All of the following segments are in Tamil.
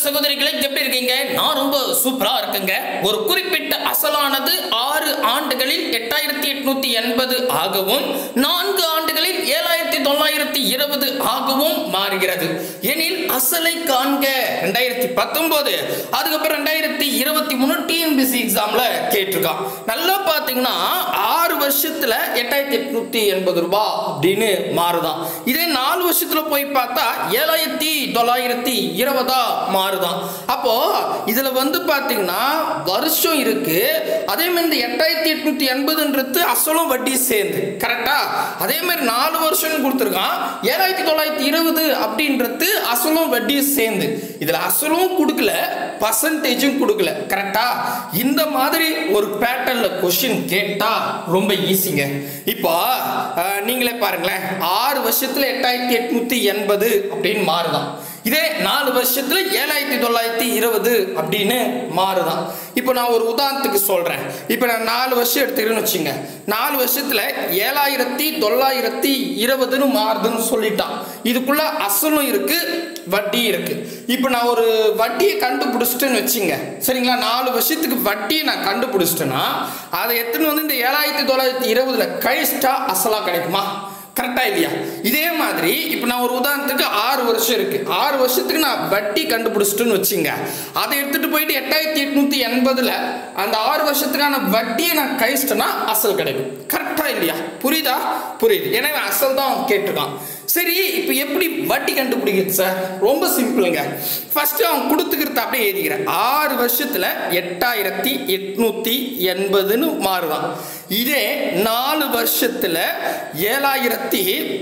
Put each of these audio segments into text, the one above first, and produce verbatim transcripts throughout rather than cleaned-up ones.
சகோதரிகளை எப்படி இருக்கீங்க? நான் ரொம்ப சூப்பரா இருக்கேங்க. ஒரு குறிப்பிட்ட அசலானது ஆறு ஆண்டுகளில் எட்டாயிரத்தி எட்நூத்தி எண்பது ஆகவும் நான்கு ஆண்டுகளில் ஏழாயிரத்தி தொள்ளாயிரத்தி இருபது ஆகவும் மாறுகிறது எனில் அசலை காண்க. ரெண்டாயிரத்தி பத்தொன்பது அதுக்கப்புறம் ரெண்டாயிரத்தி இருபத்தி மூணு டிஎன்பிசி எக்ஸாம்ல கேட்டிருக்கான். நல்லா பாத்தீங்கன்னா ஆறு வருஷத்துல எட்டாயிரத்தி எட்நூத்தி எண்பது ரூபாய் அப்படின்னு மாறுதான். இதே நாலு வருஷத்துல போய் பார்த்தா ஏழாயிரத்தி தொள்ளாயிரத்தி இருபதா மாறுதான். அப்போ இதுல வந்து பாத்தீங்கன்னா வருஷம் இருக்கு, அதே மாதிரி இந்த எட்டாயிரத்தி எட்நூத்தி எண்பதுன்றது அசலும் வட்டி சேர்ந்து கரெக்டா. அதே மாதிரி நாலு வருஷம் கொடுத்துருக்கான். ஏழாயிரத்தி தொள்ளாயிரத்தி இருபது அப்படின்றது அசலும் வட்டி சேர்ந்து. இதுல அசலும் கொடுக்கல, பர்சன்டேஜும் கொடுக்கல கரெக்டா. இந்த மாதிரி ஒரு பேட்டர்ன்ல கொஸ்டின் கேட்டா ரொம்ப ஈஸிங்க. இப்போ நீங்களே பாருங்களேன், ஆறு வருஷத்துல எட்டாயிரத்தி எட்நூத்தி எண்பது அப்படின்னு மாறுதான். இதே நாலு வருஷத்துல ஏழாயிரத்தி தொள்ளாயிரத்தி இருபது அப்படின்னு மாறுதான். இப்போ நான் ஒரு உதாரணத்துக்கு சொல்றேன். இப்போ நான் நாலு வருஷம் எடுத்துக்கிறேன்னு வச்சுங்க. நாலு வருஷத்துல ஏழாயிரத்தி தொள்ளாயிரத்தி இருபதுன்னு மாறுதுன்னு சொல்லிட்டான். இதுக்குள்ள அசலும் இருக்கு, வட்டி இருக்கு. இப்போ நான் ஒரு வட்டியை கண்டுபிடிச்சிட்டேன்னு வச்சுங்க, சரிங்களா. நாலு வருஷத்துக்கு வட்டியை நான் கண்டுபிடிச்சிட்டேன்னா அதை எத்தனை வந்து இந்த ஏழாயிரத்தி தொள்ளாயிரத்தி இருபதுல கழிச்சிட்டா அசலா கிடைக்குமா? கரெக்டா இல்லையா? இதே மாதிரி இப்போ நான் ஒரு உதாரணத்துக்கு ஆறு வருஷம் இருக்கு, ஆறு வருஷத்துக்கு நான் வட்டி கண்டுபிடிச்சிட்டுன்னு வச்சுங்க. அதை எடுத்துட்டு போயிட்டு எட்டாயிரத்தி எட்நூத்தி எண்பதுல அந்த ஆறு வருஷத்துக்கான வட்டியை நான் கழிச்சிட்டேன்னா அசல் கிடைக்கும். கரெக்டா இல்லையா? புரியுதா? புரியுது. எனவே அசல் தான் கேட்டிருக்கான். சரி, இப்போ எப்படி வட்டி கண்டுபிடிக்கிறது சார்? ரொம்ப சிம்பிளுங்க. ஃபர்ஸ்ட் அவன் கொடுத்துக்கிறத அப்படியே எழுதிக்கிறேன். ஆறு வருஷத்துல எட்டாயிரத்தி எட்நூத்தி எண்பதுன்னு மாறுதான். இதே நாலு வருஷத்துல ஏழாயிரத்தி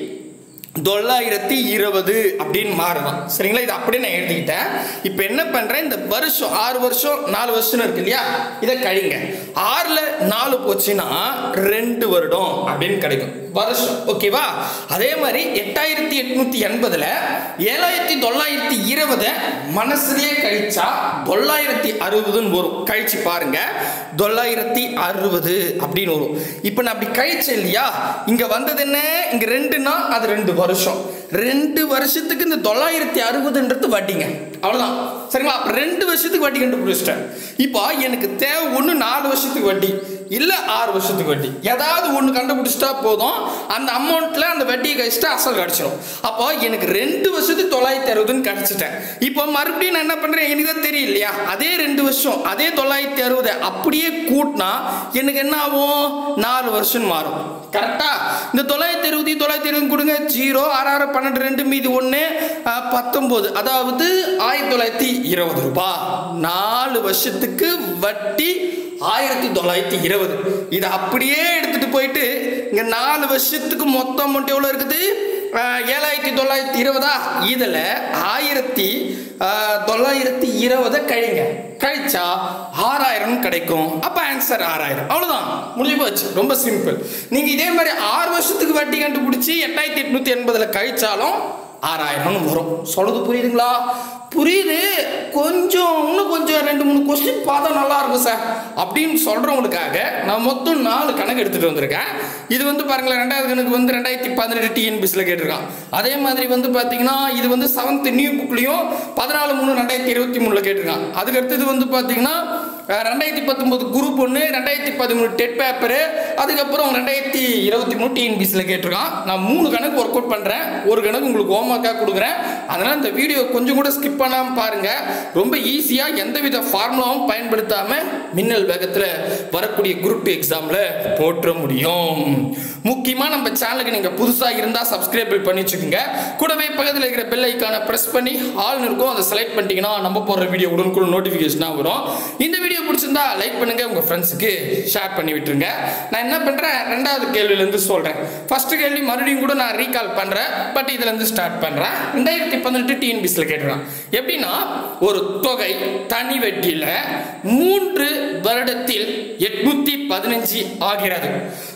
தொள்ளாயிரத்தி இருபது அப்படின்னு மாறுதான். சரிங்களா? இது அப்படியே நான் எழுதிக்கிட்டேன். இப்போ என்ன பண்றேன், இந்த வருஷம் ஆறு வருஷம் நாலு வருஷம் இருக்கு இல்லையா, இதை கழிங்க. ஆறுல நாலு போச்சுன்னா ரெண்டு வருடம் அப்படின்னு கிடைக்கும் வருஷம். ஓகேவா? அதே மாதிரி எட்டாயிரத்தி எட்நூத்தி எண்பதுல ஏழாயிரத்தி தொள்ளாயிரத்தி இருபது மனசுலயே கழிச்சா தொள்ளாயிரத்தி அறுபதுன்னு வரும். கழிச்சு பாருங்க, தொள்ளாயிரத்தி அறுபது அப்படின்னு வரும். இப்போ நான் அப்படி கழிச்சேன் இல்லையா, இங்க வந்தது என்ன, இங்க ரெண்டுனா அது ரெண்டு வருஷம். ரெண்டு வருஷத்துக்கு இந்த தொள்ளாயிரத்தி அறுபதுன்றது வட்டிங்க, அவ்வளவுதான். சரிங்களா? அப்ப ரெண்டு வருஷத்துக்கு வட்டி கண்டுபிடிச்சிட்டேன். இப்போ எனக்கு தேவை ஒன்று நாலு வருஷத்துக்கு வட்டி, இல்ல ஆறு வருஷத்துக்கு வட்டி, ஏதாவது ஒன்று கண்டுபிடிச்சிட்டா போதும். அந்த அமௌண்ட்ல அந்த வட்டியை கழிச்சிட்டா அசல் கிடைச்சிடும். அப்போ எனக்கு ரெண்டு வருஷத்துக்கு தொள்ளாயிரத்தி அறுபதுன்னு கிடைச்சிட்டேன். இப்போ மறுபடியும் நான் என்ன பண்றேன், எனக்கு தான் தெரியும் இல்லையா, அதே ரெண்டு வருஷம் அதே தொள்ளாயிரத்தி அறுபது அப்படியே கூட்டினா எனக்கு என்ன ஆகும், நாலு வருஷம் மாறும். கரெக்டா? இந்த தொள்ளாயிரத்தி அறுபது தொள்ளாயிரத்தி இருபது கொடுங்க, ஜீரோ ஆறு ஆறு பன்னெண்டு ரெண்டு மீதி ஒன்று பத்தொன்பது, அதாவது ஆயிரத்தி தொள்ளாயிரத்தி இருபது ரூபாய். நாலு வருஷத்துக்கு வட்டி ஆயிரத்தி தொள்ளாயிரத்தி இருபது. இதை அப்படியே எடுத்துட்டு போயிட்டு இங்க நாலு வருஷத்துக்கு மொத்தம் அமௌண்ட் எவ்வளவு இருக்குது, ஏழாயிரத்தி தொள்ளாயிரத்தி இருபதா. இதுல ஆயிரத்தி தொள்ளாயிரத்தி இருபதை கழிங்க, கழிச்சா ஆறாயிரம் கிடைக்கும். அப்ப ஆன்சர் ஆறாயிரம். அவ்வளவுதான், முடிஞ்சு போச்சு. ரொம்ப சிம்பிள். நீங்க இதே மாதிரி ஆறு வருஷத்துக்கு வட்டி கண்டுபிடிச்சி எட்டாயிரத்தி எட்நூத்தி எண்பதுல கழிச்சாலும் ஆறாயிரம் வரும். சொல்றது புரியுதுங்களா? புரியுது. கொஞ்சம் இன்னும் கொஞ்சம் ரெண்டு மூணு கொஸ்டின் பார்த்தா நல்லா இருக்கும் சார் அப்படின்னு சொல்றவங்களுக்காக நான் மொத்தம் நாலு கணக்கு எடுத்துட்டு வந்திருக்கேன். இது வந்து பாருங்களேன், ரெண்டாவது கணக்கு வந்து ரெண்டாயிரத்தி பதினெட்டு டிஎன்பிசில கேட்டிருக்கான். அதே மாதிரி வந்து பாத்தீங்கன்னா இது வந்து செவன்த் நியூ புக்லயும் பதினாலு மூணு ரெண்டாயிரத்தி இருபத்தி மூணுல கேட்டிருக்கான். அதுக்கு அடுத்தது வந்து பாத்தீங்கன்னா ரெண்டாயிரத்தி பத்தொன்பது குரூப் ஒன்று, ரெண்டாயிரத்தி பதிமூணு டெட் பேப்பரு, அதுக்கப்புறம் ரெண்டாயிரத்தி இருபத்தி மூணு டிஎன்பிசில கேட்டிருக்கான். நான் மூணு கணக்கு ஒர்க் அவுட் பண்றேன், ஒரு கணக்கு உங்களுக்கு ஹோம்ஒர்க்காக கொடுக்குறேன். அதனால இந்த வீடியோ கொஞ்சம் கூட ஸ்கிப் பண்ணாம பாருங்க. ரொம்ப ஈஸியா எந்தவித ஃபார்முலாவும் பயன்படுத்தாம மின்னல் வேகத்துல வரக்கூடிய குரூப் டூ எக்ஸாம்ல போற்ற முடியும். முக்கியமா நம்ம சேனலுக்கு நீங்க புதுசா இருந்தா சப்ஸ்கிரைப் பண்ணி வச்சுக்கோங்க. கூடவே பக்கத்தில் இருக்கிற பெல் ஐகானை பிரஸ் பண்ணி ஆல் இருக்கும், அதை செலக்ட் பண்ணிட்டீங்கன்னா நம்ம போடுற வீடியோ உடனுக்குடன் நோட்டிபிகேஷனா வரும். இந்த வீடியோ பிடிச்சிருந்தா லைக் பண்ணுங்க, உங்க ஃப்ரெண்ட்ஸுக்கு ஷேர் பண்ணி விட்டுருங்க. நான் என்ன பண்றேன், ரெண்டாவது கேள்வியில இருந்து சொல்றேன். ஃபர்ஸ்ட் கேள்வி மறுபடியும் கூட நான் ரீகால் பண்றேன், பட் இதுல இருந்து ஸ்டார்ட் பண்றேன். ரெண்டாயிரத்தி பதினெட்டு டிஎன்பிசில கேட்டுறான். எப்படின்னா ஒரு தொகை தனி வட்டியில மூன்று வருடத்தில் எட்நூத்தி பதினஞ்சு ஆகிறது.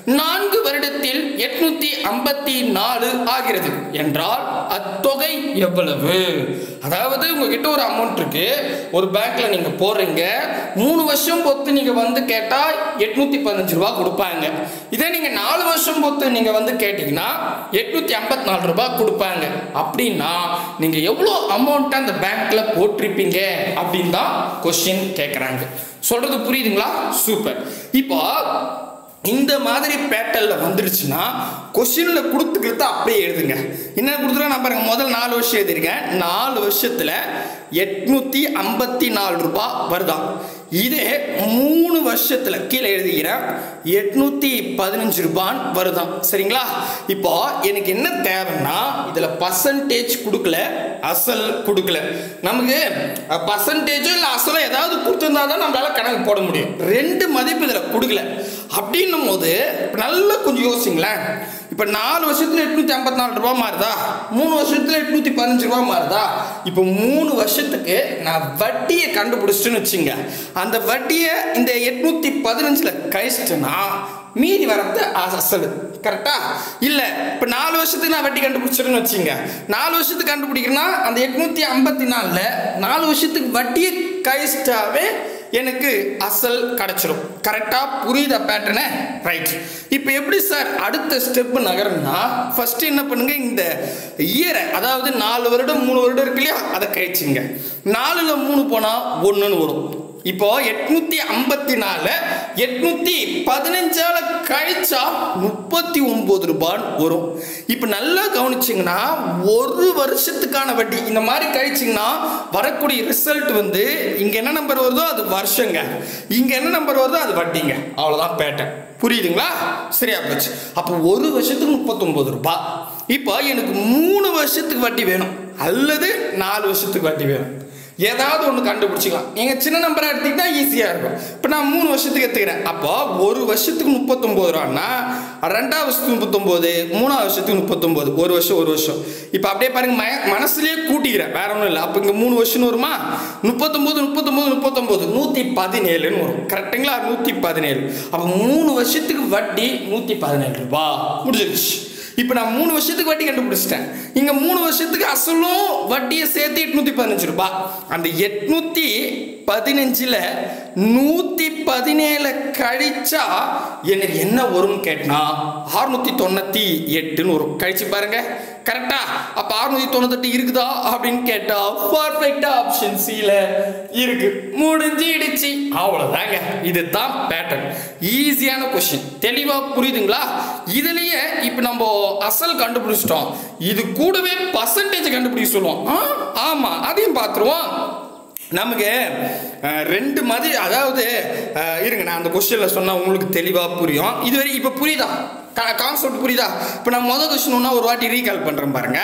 நான்கு வருடத்தில் எட்நூத்தி ஐம்பத்தி நாலு ஆகிறது என்றால் அத்தொகை எவ்வளவு? அதாவது உங்ககிட்ட ஒரு அமௌண்ட் இருக்கு, ஒரு பேங்க்ல நீங்க போறீங்க, மூணு வருஷம் பொறுத்து நீங்க வந்து கேட்டா எட்நூத்தி பதினஞ்சு ரூபாய் கொடுப்பாங்க. இதே நீங்க நாலு வருஷம் பொறுத்து நீங்க வந்து கேட்டீங்கன்னா எட்நூத்தி ஐம்பத்தி நாலு ரூபாய் கொடுப்பாங்க. அப்படின்னா நீங்க எவ்வளவு அமௌண்ட் அந்த பேங்க்ல போட்டிருப்பீங்க அப்படின்னு தான் கொஸ்டின் கேட்கறாங்க. சொல்றது புரியுதுங்களா? சூப்பர். இப்போ இந்த மாதிரி பேட்டர்ல வந்துருச்சுன்னா கொஸ்டின்ல கொடுத்துக்கிறது அப்படியே எழுதுங்க. என்ன கொடுத்துருக்கேன் நான் பாருங்க, முதல் நாலு வருஷம் எழுதிருக்கேன். நாலு வருஷத்துல எட்நூத்தி ஐம்பத்தி நாலு ரூபாய் வருதா. இதே மூணு வருஷத்துல கீழே எழுதுகிறேன் எட்நூத்தி பதினஞ்சு ரூபாய் வருதான். சரிங்களா? இப்போ எனக்கு என்ன தேவைன்னா இதுல பர்சன்டேஜ் கொடுக்கல, அசல் கொடுக்கல. நமக்கு பர்சன்டேஜோ இல்லை அசலோ ஏதாவது கொடுத்துருந்தா தான் நம்மளால கணக்கு போட முடியும். ரெண்டு மதிப்பு இதுல கொடுக்கல. அப்படின்னும் போது நல்லா கொஞ்சம் யோசிங்களேன். இப்ப நாலு வருஷத்துல எட்நூத்தி ஐம்பத்தி நாலு ரூபாய் மாறுதா, மூணு வருஷத்துல எட்நூத்தி பதினஞ்சு ரூபாய் மாறுதா. இப்ப மூணு வருஷத்துக்கு நான் வட்டியை கண்டுபிடிச்சிட்டுன்னு வச்சுங்க, அந்த வட்டியை இந்த எட்நூத்தி பதினஞ்சுல கழிச்சிட்டேன்னா மீதி வரது அசல். கரெக்டா? இல்ல இப்ப நாலு வருஷத்துக்கு நான் வட்டி கண்டுபிடிச்சிருன்னு வச்சுங்க, நாலு வருஷத்துக்கு கண்டுபிடிக்கிறேன்னா அந்த எட்நூத்தி ஐம்பத்தி நாலுல நாலு வருஷத்துக்கு வட்டியை கழிச்சிட்டாவே எனக்கு அசல் கிடைச்சிடும். கரெக்டா? புரியுதா பேட்டர்னு? ரைட். இப்போ எப்படி சார் அடுத்த ஸ்டெப் நகரம்னா, ஃபர்ஸ்ட் என்ன பண்ணுங்க, இந்த இயரை அதாவது நாலு வருடம் மூணு வருடம் இருக்கு இல்லையா, அதை கழிச்சுங்க. நாலுல மூணு போனா ஒண்ணுன்னு வரும். இப்போ எட்நூத்தி ஐம்பத்தி நாலு எட்நூத்தி பதினஞ்சால கழிச்சா முப்பத்தி ஒன்பது ரூபாய் வரும். இப்ப நல்லா கவனிச்சிங்கன்னா ஒரு வருஷத்துக்கான வட்டி இந்த மாதிரி கழிச்சிங்கன்னா வரக்கூடிய ரிசல்ட் வந்து இங்க என்ன நம்பர் வருதோ அது வருஷங்க, இங்க என்ன நம்பர் வருதோ அது வட்டிங்க. அவ்வளவுதான் பேட்டர்ன். புரியுதுங்களா? சரியா போச்சு. அப்போ ஒரு வருஷத்துக்கு முப்பத்தி ஒன்பது ரூபாய். இப்போ எனக்கு மூணு வருஷத்துக்கு வட்டி வேணும் அல்லது நாலு வருஷத்துக்கு வட்டி வேணும், ஏதாவது ஒன்று கண்டுபிடிச்சிக்கலாம். நீங்க சின்ன நம்பரா எடுத்தீங்கன்னா ஈஸியா இருக்கும். இப்போ நான் மூணு வருஷத்துக்கு எடுத்துக்கிறேன். அப்போ ஒரு வருஷத்துக்கு முப்பத்தொன்பது ரூபான்னா ரெண்டாவது வருஷத்துக்கு முப்பத்தொன்பது, மூணாவது வருஷத்துக்கு முப்பத்தொன்பது, ஒரு வருஷம் ஒரு வருஷம். இப்போ அப்படியே பாருங்க, மனசுலயே கூட்டிக்கிறேன், வேற ஒன்றும் இல்லை. அப்போ இங்க மூணு வருஷம் வருமா, முப்பத்தொன்பது முப்பத்தொன்பது முப்பத்தொன்பது நூத்தி பதினேழுன்னு வரும். கரெக்டுங்களா? நூத்தி பதினேழு. அப்போ மூணு வருஷத்துக்கு வட்டி நூத்தி பதினேழு ரூபாய் முடிஞ்சிருச்சு. இப்போ நான் மூணு வருஷத்துக்கு வட்டி கண்டுபிடிச்சிட்டேன். இங்க மூணு வருஷத்துக்கு அசலும் வட்டியை சேர்த்து எட்நூத்தி பதினஞ்சு ரூபாய். அந்த எட்நூத்தி பதினஞ்சுல நூத்தி பதினேழு கழிச்சா எனக்கு என்ன வரும்னு கேட்டா அறுநூத்தி தொண்ணூத்தி எட்டுன்னு வரும். கழிச்சு பாருங்க. கரெக்டா? அப்ப அறுநூத்தி தொண்ணூத்தி எட்டு இருக்குதா அப்படின்னு கேட்டா பர்ஃபெக்டா ஆப்ஷன் சில இருக்கு. முடிஞ்சிடுச்சு. அவ்வளவுதாங்க. இதுதான் பேட்டர்ன். ஈஸியான கொஸ்டின். தெளிவா புரியுதுங்களா? இதுலயே இப்ப நம்ம அசல் கண்டுபிடிச்சிட்டோம், இது கூடவே பர்சன்டேஜ் கண்டுபிடிக்க சொல்லுவோம். ஆமா, அதையும் பார்த்துருவோம். நமக்கு ரெண்டு மாதிரி, அதாவது இருங்க நான் அந்த கொஸ்டின்ல சொன்னா உங்களுக்கு தெளிவா புரியும். இதுவரை இப்ப புரியுதா கான்செப்ட்? புரியுதா? இப்போ நான் முதல் கொஸ்டின் ஒரு வாட்டி ரீகால் பண்றேன் பாருங்க.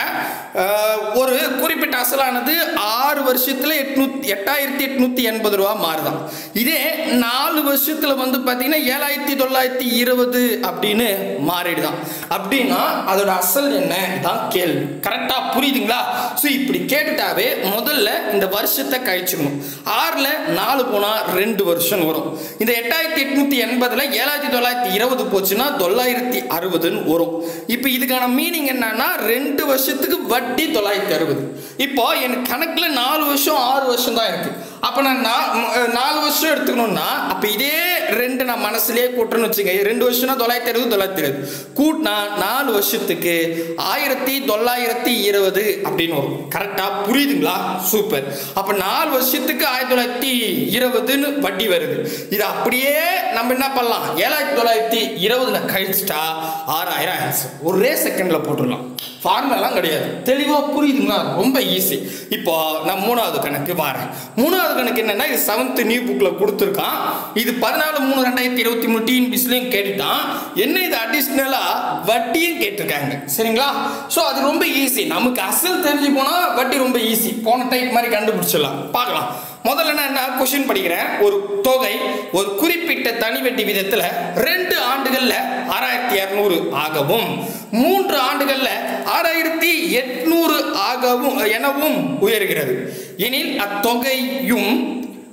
ஒரு குறிப்பிட்ட அசலானது ஆறு வருஷத்துல எட்நூத்தி எட்டாயிரத்தி எட்நூத்தி எண்பது ரூபா மாறுதான். இதே நாலு வருஷத்துல வந்து பாத்தீங்கன்னா ஏழாயிரத்தி தொள்ளாயிரத்தி இருபது அப்படின்னு மாறிடுதான். அப்படின்னா அதோட அசல் என்ன தான் கேள்வி. கரெக்டா? புரியுதுங்களா? ஸோ இப்படி கேட்டுட்டாவே முதல்ல இந்த வருஷத்தை கழிச்சுக்கணும். ஆறுல நாலு போனா ரெண்டு வருஷம் வரும். இந்த எட்டாயிரத்தி எட்நூத்தி எண்பதுல ஏழாயிரத்தி தொள்ளாயிரத்தி இருபது போச்சுன்னா தொள்ளாயிரத்தி அறுபதுன்னு வரும். இப்போ இதுக்கான மீனிங் என்னன்னா ரெண்டு வருஷத்துக்கு வட்டி தொள்ளாயிரத்தி அறுபது. இப்போ எனக்கு கணக்குல நாலு வருஷம் ஆறு வருஷம் தான் இருக்கு. அப்ப நான் நாலு வருஷம் எடுத்துக்கணும்னா அப்ப இதே ரெண்டு நான் மனசுலயே கூட்டுறேன்னு வச்சுங்க. ரெண்டு வருஷம்னா தொள்ளாயிரத்தி அறுபது தொள்ளாயிரத்தி இருபது கூட்டினா நாலு வருஷத்துக்கு ஆயிரத்தி தொள்ளாயிரத்தி இருபது அப்படின்னு வரும். கரெக்டா? புரியுதுங்களா? சூப்பர். அப்ப நாலு வருஷத்துக்கு ஆயிரத்தி தொள்ளாயிரத்தி இருபதுன்னு வட்டி வருது. இது அப்படியே நம்ம என்ன பண்ணலாம், ஏழாயிரத்தி தொள்ளாயிரத்தி இருபதுல கழிச்சுட்டா ஆறாயிரம் ஆன்சர் ஒரே செகண்ட்ல போட்டுடலாம். ஃபார்முலாம் கிடையாது. தெளிவா புரியுதுங்களா? ரொம்ப ஈஸி. இப்போ நான் மூணாவது கணக்கு வரேன். மூணாவது கணக்கு என்னன்னா இது செவன்த் நியூ புக்ல கொடுத்துருக்கான். இது பதினாலு மூணு ரெண்டாயிரத்தி இருபத்தி மூணு டீன் பிஸ்லையும் கேட்டுட்டான். என்ன இது அடிஷ்னலா வட்டியும் கேட்டிருக்காங்க. சரிங்களா? ஸோ அது ரொம்ப ஈஸி. நமக்கு அசல் தெரிஞ்சு போனா வட்டி ரொம்ப ஈஸி. போன டைப் மாதிரி கண்டுபிடிச்சிடலாம். பார்க்கலாம். முதல்ல நான் என்ன கொஸ்டின் படிக்கிறேன். ஒரு தொகை ஒரு குறிப்பிட்ட தனி வட்டி விதத்துல ரெண்டு ஆண்டுகள்ல ஆறாயிரத்தி இருநூறு ஆகவும் மூன்று ஆண்டுகள்ல ஆறாயிரத்தி எட்நூறு ஆகவும் எனவும் உயர்கிறது எனில் அத்தொகையும்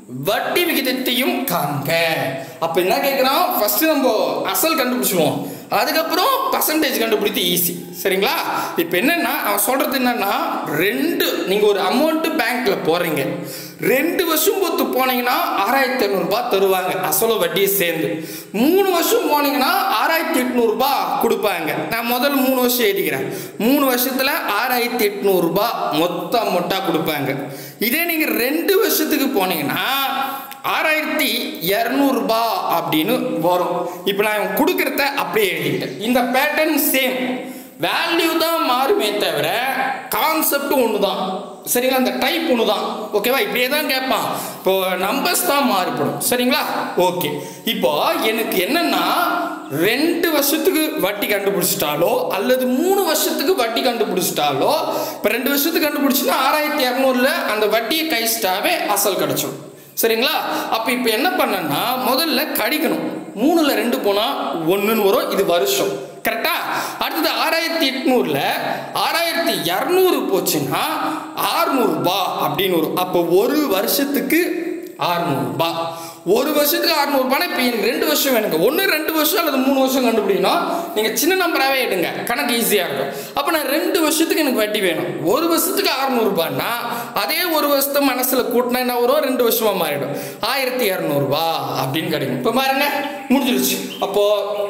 வட்டி விகிதத்தையும் காண்க. அப்ப என்ன கேட்கிறோம், ஃபர்ஸ்ட் நம்ம அசல் கண்டுபிடிச்சிடுவோம். அதுக்கப்புறம் பர்சன்டேஜ் கண்டுபிடித்து ஈஸி. சரிங்களா? இப்போ என்னன்னா அவன் சொல்றது என்னன்னா, ரெண்டு நீங்க ஒரு அமௌண்ட் பேங்க்ல போறீங்க, ரெண்டு வருஷம் பொறுத்து போனீங்கன்னா ஆறாயிரத்தி ஐநூறு ரூபாய் தருவாங்க அசலோ வட்டியை சேர்ந்து. மூணு வருஷம் போனீங்கன்னா ஆறாயிரத்தி எட்நூறு ரூபாய் கொடுப்பாங்க. நான் முதல்ல மூணு வருஷம் எழுதிக்கிறேன். மூணு வருஷத்துல ஆறாயிரத்தி எட்நூறு ரூபாய் மொத்த அமௌண்ட்டா கொடுப்பாங்க. இதே நீங்க ரெண்டு வருஷத்துக்கு போனீங்கன்னா ஆறாயிரத்தி இரநூறு ரூபாய் அப்படின்னு வரும். இப்போ நான் கொடுக்கறத அப்படியே எழுதிக்கிட்டேன். இந்த பேட்டர்ன் சேம், வேல்யூ தான் மாறுமே தவிர கான்செப்ட் ஒன்று தான். சரிங்களா? அந்த டைப் ஒன்று தான். ஓகேவா? இப்படியே தான் கேட்பான். இப்போ நம்பர்ஸ் தான் மாறுபடும். சரிங்களா? ஓகே. இப்போ எனக்கு என்னன்னா, ரெண்டு வருஷத்துக்கு வட்டி கண்டுபிடிச்சிட்டாலோ அல்லது மூணு வருஷத்துக்கு வட்டி கண்டுபிடிச்சிட்டாலோ, இப்போ ரெண்டு வருஷத்துக்கு கண்டுபிடிச்சுன்னா ஆறாயிரத்தி இரநூறுல அந்த வட்டியை கழிச்சிட்டாவே அசல் கிடைச்சிடும். சரிங்களா? அப்ப இப்ப என்ன பண்ணனா, முதல்ல கழிக்கணும். மூணுல ரெண்டு போனா ஒண்ணுன்னு வரும். இது வருஷம். கரெக்டா? அடுத்தது ஆறாயிரத்தி எட்நூறுல ஆறாயிரத்தி இரநூறு போச்சுன்னா ஆறுநூறு ரூபாய் அப்படின்னு வரும். அப்போ ஒரு வருஷத்துக்கு ஆறுநூறு ரூபாய். ஒரு வருஷத்துக்கு ஆறுநூறு ரூபாய். இப்போ எனக்கு ரெண்டு வருஷம் வேணுங்க. ஒன்று ரெண்டு வருஷம் அல்லது மூணு வருஷம் கண்டுபிடிக்கணும். நீங்கள் சின்ன நம்பராகவே எடுங்க, கணக்கு ஈஸியாக இருக்கும். அப்போ நான் ரெண்டு வருஷத்துக்கு எனக்கு வட்டி வேணும். ஒரு வருஷத்துக்கு ஆறுநூறு ரூபாய்னா அதே ஒரு வருஷத்தை மனசில் கூட்டினா என்ன வரும்? ரெண்டு வருஷமாக மாறிடும். ஆயிரத்தி இரநூறுபா அப்படின்னு கிடைக்கும். இப்போ பாருங்க, முடிஞ்சிருச்சு. அப்போ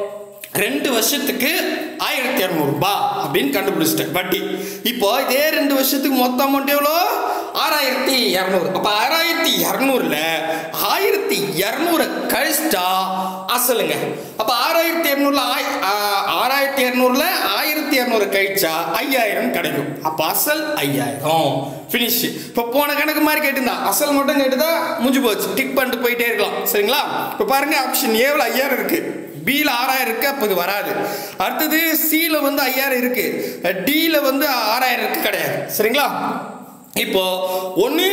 ரெண்டு வருஷத்துக்கு ஆயிரத்தி இரநூறு ரூபாய் அப்படின்னு கண்டுபிடிச்சிட்டேன் வட்டி. இப்போ இதே ரெண்டு வருஷத்துக்கு மொத்த அமௌண்ட் எவ்வளோ? ஆறாயிரத்தி இரநூறு. அப்போ ஆறாயிரத்தி இரநூறுல ஆயிரத்தி இரநூறு கழிச்சிட்டா அசலுங்க. அப்போ ஆறாயிரத்தி இரநூறுல ஆறாயிரத்தி இரநூறுல ஆயிரத்தி இரநூறு கழிச்சா ஐயாயிரம் கிடைக்கும். அப்போ அசல் ஐயாயிரம். ஃபினிஷ். இப்போ போன கணக்கு மாதிரி கேட்டுருந்தா அசல் மட்டும் கேட்டுதா முடிஞ்சு போச்சு. டிக் பண்ணிட்டு போயிட்டே இருக்கலாம். சரிங்களா? இப்போ பாருங்க, ஆப்ஷன் ஏவில் ஐயாயிரம் இருக்கு, பில ஆறாயிரம் இருக்கு. அப்போ இது வராது. அடுத்தது சில வந்து ஐயாயிரம் இருக்கு, டில வந்து ஆறாயிரம் இருக்கு, கிடையாது. சரிங்களா? இப்போ ஒன்று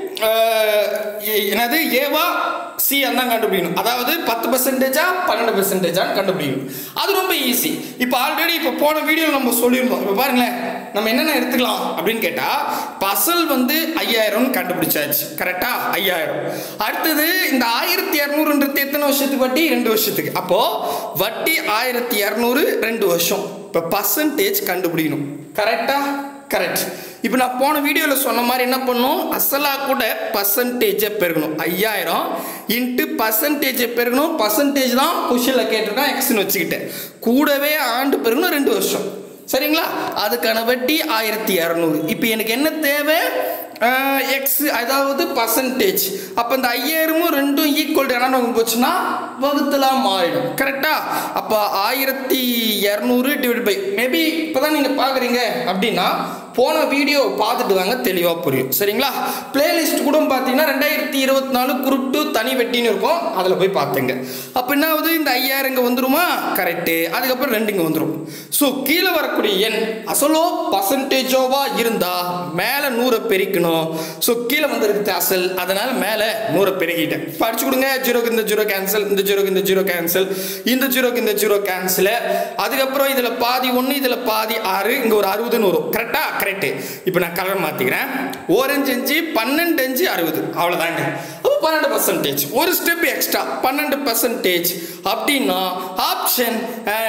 என்னது, ஏவா சி தான் கண்டுபிடிக்கணும். அதாவது பத்து பர்சன்டேஜா பன்னெண்டு பர்சன்டேஜான்னு கண்டுபிடிக்கணும். அது ரொம்ப ஈஸி. இப்போ ஆல்ரெடி இப்போ போன வீடியோ நம்ம சொல்லியிருந்தோம். இப்போ பாருங்களேன், நம்ம என்னென்ன எடுத்துக்கலாம் அப்படின்னு கேட்டா, அசல் வந்து ஐயாயிரம் கண்டுபிடிச்சாச்சு. கரெக்டா? ஐயாயிரம். அடுத்தது இந்த ஆயிரத்தி இரநூறுன்றது எத்தனை வருஷத்துக்கு வட்டி? ரெண்டு வருஷத்துக்கு. அப்போ வட்டி ஆயிரத்தி இரநூறு ரெண்டு வருஷம். இப்போ பர்சன்டேஜ் கண்டுபிடிக்கணும். கரெக்டா? கரெக்ட். இப்போ நான் போன வீடியோவில் சொன்ன மாதிரி என்ன பண்ணும், அசலாக கூட பர்சன்டேஜை பெருகணும். ஐயாயிரம் இன்ட்டு பர்சன்டேஜை பெருகணும். பர்சன்டேஜ் தான் கொஷனில் கேட்டிருக்கான், எக்ஸ்ன்னு வச்சுக்கிட்டேன். கூடவே ஆண்டு பெருகணும், ரெண்டு வருஷம். சரிங்களா? அதுக்கான வட்டி ஆயிரத்தி இரநூறு. இப்போ எனக்கு என்ன தேவை? எக்ஸ், அதாவது பர்சன்டேஜ். அப்போ இந்த ஐயாயிரமும் ரெண்டும் ஈக்குவல் என்ன போச்சுன்னா வகுத்தலாம் மாறிடும். கரெக்டா? அப்போ ஆயிரத்தி இரநூறு டிவைட் பை, மேபி இப்போதான் நீங்கள் பார்க்குறீங்க அப்படின்னா போன வீடியோ பார்த்துட்டு வாங்க, தெளிவாக புரியும். சரிங்களா? பிளேலிஸ்ட் கூட பார்த்தீங்கன்னா ரெண்டாயிரத்தி இருபத்தி நாலு குரூப் டூ தனி வெட்டின்னு இருக்கும், அதில் போய் பார்த்துங்க. அப்போ என்ன ஆகுது, இந்த ஐயாயிரம் இங்கே வந்துருமா? கரெக்டு. அதுக்கப்புறம் ரெண்டு இங்கே வந்துடும். ஸோ கீழே வரக்கூடிய எண் அசலோ பர்சன்டேஜோவா இருந்தால் மேலே நூறை பெருக்கணும். ஸோ கீழே வந்துருக்கு அசல், அதனால் மேலே நூறை பெருக்கிட்டேன். படிச்சு கொடுங்க. ஜீரோக்கு இந்த ஜீரோ கேன்சல், இந்த ஜீரோக்கு இந்த ஜீரோ கேன்சல், இந்த ஜீரோக்கு இந்த ஜீரோ கேன்சல். அதுக்கப்புறம் இதில் பாதி ஒன்று, இதில் பாதி ஆறு, இங்கே ஒரு அறுபதுன்னு வரும். கரெக்டா? கரெக்ட். இப்போ நான் கலர் மாத்திக்கிறேன். ஓரஞ்சு அஞ்சு பன்னெண்டு அஞ்சு அறுபது, அவ்வளோதாங்க. அப்போ பன்னெண்டு பர்சன்டேஜ். ஒரு ஸ்டெப் எக்ஸ்ட்ரா, பன்னெண்டு பர்சன்டேஜ் அப்படின்னா ஆப்ஷன்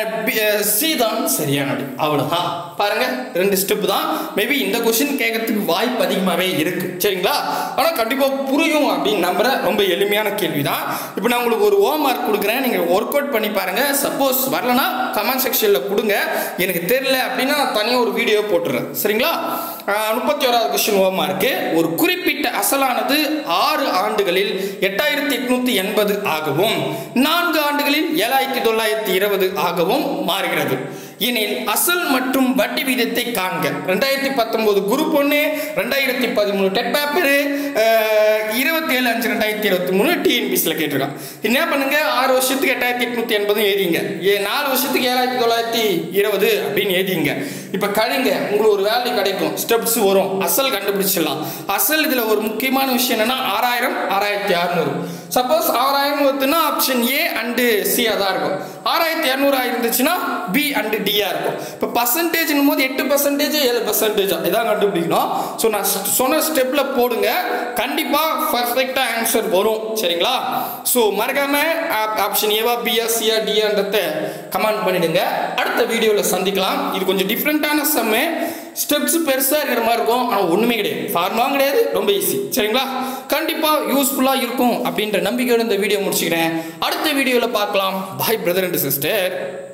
சி தான் சரியானது. அவ்வளோதான். பாருங்க, ரெண்டு ஸ்டெப் தான். மேபி இந்த கொஸ்டின் கேட்கறதுக்கு வாய்ப்பு அதிகமாகவே இருக்கு. சரிங்களா? ஆனால் கண்டிப்பாக புரியும் அப்படின்னு நம்புறேன். ரொம்ப எளிமையான கேள்வி தான். இப்போ நான் உங்களுக்கு ஒரு ஹோம் ஒர்க் கொடுக்குறேன், நீங்கள் ஒர்க் அவுட் பண்ணி பாருங்க. சப்போஸ் வரலன்னா கமெண்ட் செக்ஷனில் கொடுங்க. எனக்கு தெரியல அப்படின்னா நான் தனியாக ஒரு வீடியோ போட்டுறேன். சரிங்களா? முப்பத்தி ஓராவது கொஸ்டின் ஹோம் ஒர்க். ஒரு குறிப்பிட்ட அசலானது ஆறு ஆண்டுகளில் எட்டாயிரத்தி எட்நூத்தி எண்பது ஆகவும் நான்கு ஆண்டுகளில் ஏழாயிரத்தி தொள்ளாயிரத்தி இருபது ஆகவும் மாறுகிறது எனில் அசல் மற்றும் வட்டி விகிதத்தை காண்க. ரெண்டாயிரத்தி பத்தொன்பது குரூப் ஒன்று, ரெண்டாயிரத்தி பதிமூணு டெட் பேப்பர், இருபத்தி ஏழு அஞ்சு ரெண்டாயிரத்தி இருபத்தி மூணு டிஎன்பிசியில் கேட்டிருக்கான். என்ன பண்ணுங்க, ஆறு வருஷத்துக்கு எட்டாயிரத்தி எட்நூத்தி எண்பது எழுதிங்க, ஏ நாலு வருஷத்துக்கு ஏழாயிரத்தி தொள்ளாயிரத்தி இருபது அப்படின்னு எழுதிங்க. இப்போ கழிங்க, உங்களுக்கு ஒரு வேல்யூ கிடைக்கும், ஸ்டெப்ஸ் வரும், அசல் கண்டுபிடிச்சிடலாம். அசல் இதில் ஒரு முக்கியமான விஷயம் என்னன்னா ஆறாயிரம் ஆறாயிரத்தி அறுநூறு. சப்போஸ் ஆறாயிரம் ஒருத்துனா ஆப்ஷன் ஏ அண்டு சி தான் இருக்கும். ஆறாயிரத்தி இரநூறு இருந்துச்சுன்னா பி அண்ட் டியா இருக்கும். இப்போ பர்சன்டேஜ்னும் போது எட்டு பர்சன்டேஜ் ஏழு பர்சன்டேஜ் இதான் கண்டுபிடிக்கணும். ஸோ நான் சொன்ன ஸ்டெப்ல போடுங்க, கண்டிப்பா பர்ஃபெக்டா ஆன்சர் வரும். சரிங்களா? ஸோ மறக்காம ஆப்ஷன் ஏவா பியா சியா டியான்றத கமெண்ட் பண்ணிடுங்க. அடுத்த வீடியோவில் சந்திக்கலாம். இது கொஞ்சம் டிஃப்ரெண்டான சம்மு, ஸ்டெப்ஸ் பெருசாக இருக்கிற மாதிரி இருக்கும், ஆனால் ஒன்றுமே கிடையாது, ஃபார்முலாவும் கிடையாது, ரொம்ப ஈஸி. சரிங்களா? கண்டிப்பாக யூஸ்ஃபுல்லாக இருக்கும் அப்படின்ற நம்பிக்கையோட இந்த வீடியோ முடிச்சுக்கிறேன். அடுத்த வீடியோவில் பார்க்கலாம். Bye brother and sister.